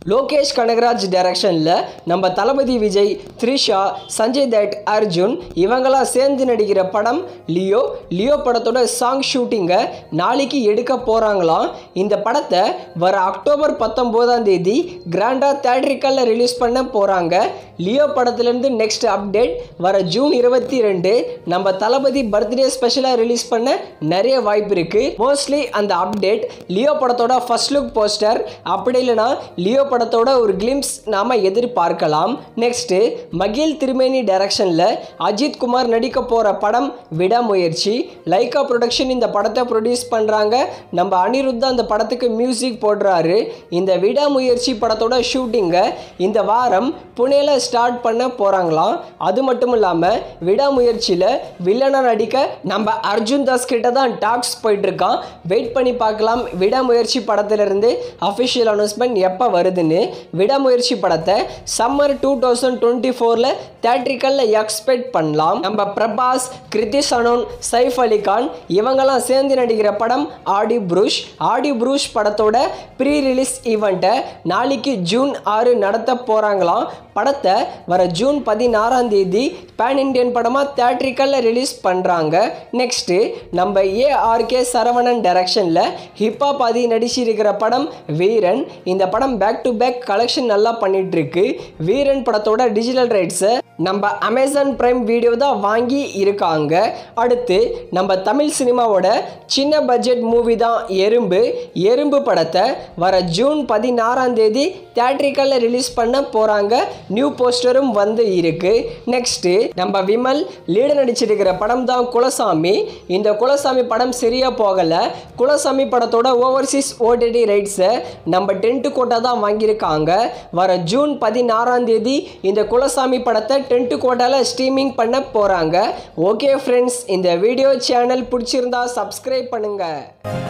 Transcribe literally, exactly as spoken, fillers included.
லோகேஷ் கனகராஜ் டைரக்ஷனில் நம்ம தளபதி விஜய், த்ரிஷா, சஞ்சய் தட், அர்ஜுன் இவங்களாம் சேர்ந்து நடிக்கிற படம் லியோ. லியோ படத்தோட சாங் ஷூட்டிங்கை நாளைக்கு எடுக்க போகிறாங்களாம். இந்த படத்தை வர அக்டோபர் பத்தொம்போதாம் தேதி கிராண்டாக தேட்ரிக்கலில் ரிலீஸ் பண்ண போகிறாங்க. லியோ படத்துலேருந்து நெக்ஸ்ட் அப்டேட் வர ஜூன் இருபத்தி ரெண்டு நம்ம தளபதி பர்த்டே ஸ்பெஷலாக ரிலீஸ் பண்ண நிறைய வாய்ப்பு இருக்குது. மோஸ்ட்லி அந்த அப்டேட் லியோ படத்தோட ஃபர்ஸ்ட் லுக் போஸ்டர் அப்படி இல்லைனா லியோ படத்தோட ஒரு கிளிம்ஸ் நாம் எதிர்பார்க்கலாம். நெக்ஸ்ட்டு மகிழ் திருமேனி டைரக்ஷனில் அஜித் குமார் நடிக்க போகிற படம் விடாமுயற்சி. லைகா ப்ரொடக்ஷன் இந்த படத்தை ப்ரொடியூஸ் பண்ணுறாங்க. நம்ம அனிருத்தா அந்த படத்துக்கு மியூசிக் போடுறாரு. இந்த விடாமுயற்சி படத்தோட ஷூட்டிங்கை இந்த வாரம் புனேல ஸ்டார்ட் பண்ண போகிறாங்களாம். அது மட்டும் இல்லாமல் விடாமுயற்சியில் வில்லனா நடிக்க நம்ம அர்ஜுன் தாஸ் கிட்ட தான் டாக்ஸ் போயிட்டுருக்கான். வெயிட் பண்ணி பார்க்கலாம் விடாமுயற்சி படத்திலிருந்து அஃபிஷியல் அனௌன்ஸ்மெண்ட் எப்போ வருதுன்னு. விடாமுயற்சி படத்தை சம்மர் டூ தௌசண்ட் டுவெண்ட்டி ஃபோரில் தேட்ரிக்கலில் எக்ஸ்பெக்ட் பண்ணலாம். நம்ம பிரபாஸ், கிருத்தி சனோன், சைஃப் அலி கான் இவங்கெல்லாம் சேர்ந்து நடிக்கிற படம் ஆடி புருஷ். ஆடி புருஷ் படத்தோட ப்ரீ ரிலீஸ் ஈவெண்ட்டை நாளைக்கு ஜூன் ஆறு நடத்த போகிறாங்களாம். படத்தை வர ஜூன் பதினாறாம் தேதி பேன் இண்டியன் படமாக தேட்ரிக்கலில் ரிலீஸ் பண்ணுறாங்க. நெக்ஸ்ட்டு நம்ம ஏஆர்கே சரவணன் டைரக்ஷனில் ஹிப்ஹாப் ஆதி நடிச்சிருக்கிற படம் வீரன். இந்த படம் பேக் டு பேக் கலெக்ஷன் நல்லா பண்ணிகிட்ருக்கு. வீரன் படத்தோட டிஜிட்டல் ரைட்ஸை நம்ம அமேசான் பிரைம் வீடியோ தான் வாங்கி இருக்காங்க. அடுத்து நம்ம தமிழ் சினிமாவோட சின்ன பட்ஜெட் மூவி தான் எறும்பு. எறும்பு படத்தை வர ஜூன் பதினாறாம் தேதி தியேட்டரிக்கலில் ரிலீஸ் பண்ண போகிறாங்க. நியூ போஸ்டரும் வந்து இருக்கு. நெக்ஸ்ட்டு நம்ம விமல் லீடு நடிச்சிருக்கிற படம் தான் குலசாமி. இந்த குலசாமி படம் சரியாக போகலை. குலசாமி படத்தோட ஓவர்சீஸ் ஓடிடி ரைட்ஸை நம்ம டென்ட் கோட்டா தான் வாங்கியிருக்காங்க. வர ஜூன் பதினாறாம் தேதி இந்த குலசாமி படத்தை டென்ட் கோட்டாவில் ஸ்ட்ரீமிங் பண்ண போகிறாங்க. ஓகே ஃப்ரெண்ட்ஸ், இந்த வீடியோ சேனல் பிடிச்சிருந்தா சப்ஸ்கிரைப் பண்ணுங்கள்.